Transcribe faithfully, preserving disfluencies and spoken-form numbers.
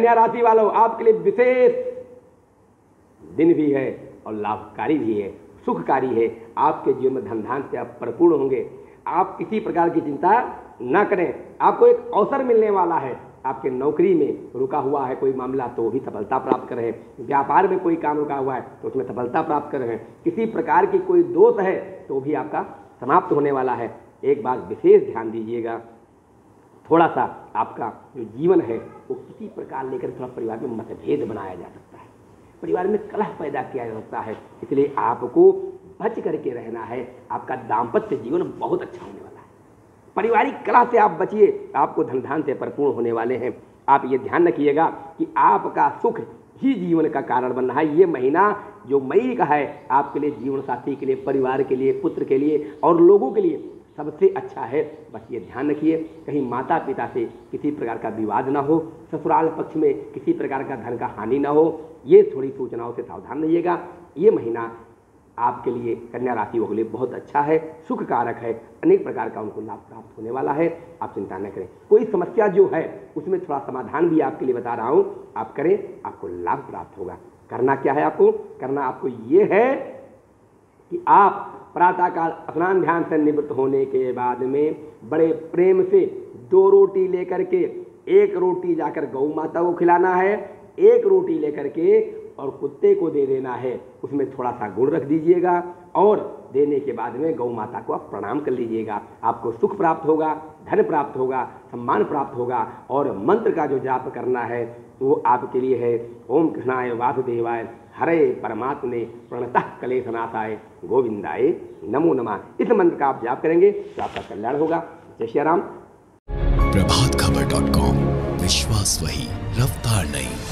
कन्या राशि वालों, आपके लिए विशेष दिन भी है और लाभकारी भी है, सुखकारी है। आपके जीवन में धन धान्य से आप परिपूर्ण होंगे। आप किसी प्रकार की चिंता ना करें। आपको एक अवसर मिलने वाला है। आपके नौकरी में रुका हुआ है कोई मामला तो भी सफलता प्राप्त कर रहे हैं। व्यापार में कोई काम रुका हुआ है तो उसमें सफलता प्राप्त कर रहे हैं। किसी प्रकार की कोई दोष है तो भी आपका समाप्त होने वाला है। एक बात विशेष ध्यान दीजिएगा, थोड़ा सा आपका जो जीवन है वो किसी प्रकार लेकर थोड़ा परिवार में मतभेद बनाया जा सकता है, परिवार में कलह पैदा किया जा सकता है। इसलिए आपको बच करके रहना है। आपका दाम्पत्य जीवन बहुत अच्छा होने वाला है। पारिवारिक कलह से आप बचिए, आपको धन धान्य से परिपूर्ण होने वाले हैं। आप ये ध्यान रखिएगा कि आपका सुख ही जीवन का कारण बन रहा है। ये महीना जो मई का है आपके लिए, जीवन साथी के लिए, परिवार के लिए, पुत्र के लिए और लोगों के लिए सबसे अच्छा है। बस ये ध्यान रखिए कहीं माता पिता से किसी प्रकार का विवाद ना हो, ससुराल पक्ष में किसी प्रकार का धन का हानि ना हो। ये थोड़ी सूचनाओं से सावधान रहिएगा। ये महीना आपके लिए, कन्या राशि के लिए बहुत अच्छा है, सुख कारक है। अनेक प्रकार का उनको लाभ प्राप्त होने वाला है। आप चिंता न करें। कोई समस्या जो है उसमें थोड़ा समाधान भी आपके लिए बता रहा हूँ, आप करें, आपको लाभ प्राप्त होगा। करना क्या है आपको? करना आपको ये है कि आप प्रातःकाल स्नान ध्यान से निवृत्त होने के बाद में बड़े प्रेम से दो रोटी लेकर के, एक रोटी जाकर गौ माता को खिलाना है, एक रोटी लेकर के और कुत्ते को दे देना है। उसमें थोड़ा सा गुड़ रख दीजिएगा और देने के बाद में गौ माता को आप प्रणाम कर लीजिएगा। आपको सुख प्राप्त होगा, धन प्राप्त होगा, सम्मान प्राप्त होगा। और मंत्र का जो जाप करना है वो आपके लिए है, ओम कृष्णाय वासुदेवाय हरे परमात्मने प्रणतः क्लेशनाशाय गोविंदाय नमो नमः। इस मंत्र का आप जाप करेंगे तो आपका कल्याण होगा। जय श्री राम। प्रभात खबर डॉट कॉम, विश्वास वही, रफ्तार नहीं।